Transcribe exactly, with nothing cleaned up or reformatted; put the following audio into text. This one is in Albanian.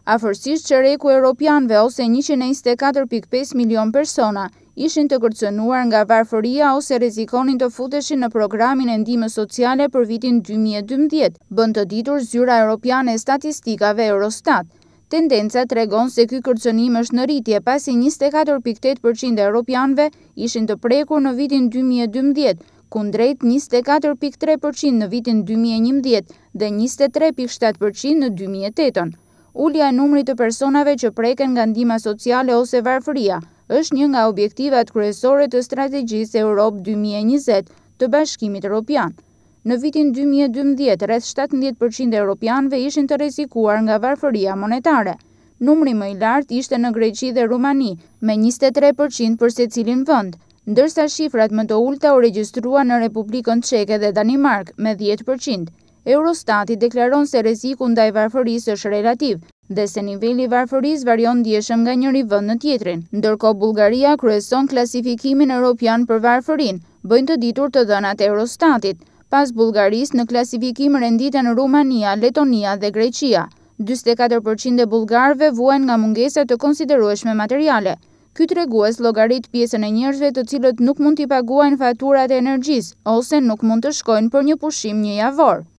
Afërsisht çereku europianëve ose njëqind e njëzet e katër pikë pesë milion persona ishin të kërcënuar nga varfëria ose rrezikonin të futeshin në programin e ndihmës sociale për vitin dy mijë e dymbëdhjetë, bën të ditur Zyra Europiane e Statistikave Eurostat. Tendenca tregon se ky kërcënim është në rritje pasi njëzet e katër pikë tetë përqind e europianëve ishin të prekur në vitin dy mijë e dymbëdhjetë, kundrejt njëzet e katër pikë tre përqind në vitin dy mijë e njëmbëdhjetë dhe njëzet e tre pikë shtatë përqind në dy mijë e tetë. Ulja e numrit të personave që preken nga ndihma sociale ose varfëria është një nga objektivat kryesore të strategjisë Europë dy mijë e njëzet të Bashkimit Evropian. Në vitin dy mijë e dymbëdhjetë, rreth shtatëdhjetë përqind e europianëve ishin të rrezikuar nga varfëria monetare. Numri më i lartë ishte në Greqi dhe Rumani, me njëzet e tre përqind për secilin vend, ndërsa shifrat më të ulta u regjistruan në Republikën Çeke dhe Danimark me dhjetë përqind. Eurostati deklaron se rreziku ndaj varfërisë është relativ dhe se niveli i varfërisë varion ndjeshëm nga njëri vend në tjetrin. Ndërkohë Bullgaria kryeson klasifikimin europian për varfërinë, bëjnë të ditur të dhënat e Eurostatit. Pas Bullgarisë në klasifikim renditen Rumania, Letonia dhe Greqia. njëzet e katër përqind e bullgarëve vuajnë nga mungesa të konsiderueshme materiale. Ky tregues llogarit pjesën e njerëzve të cilët nuk mund t'i paguajnë faturat e energjisë ose nuk mund të shkojnë për një pushim një javor.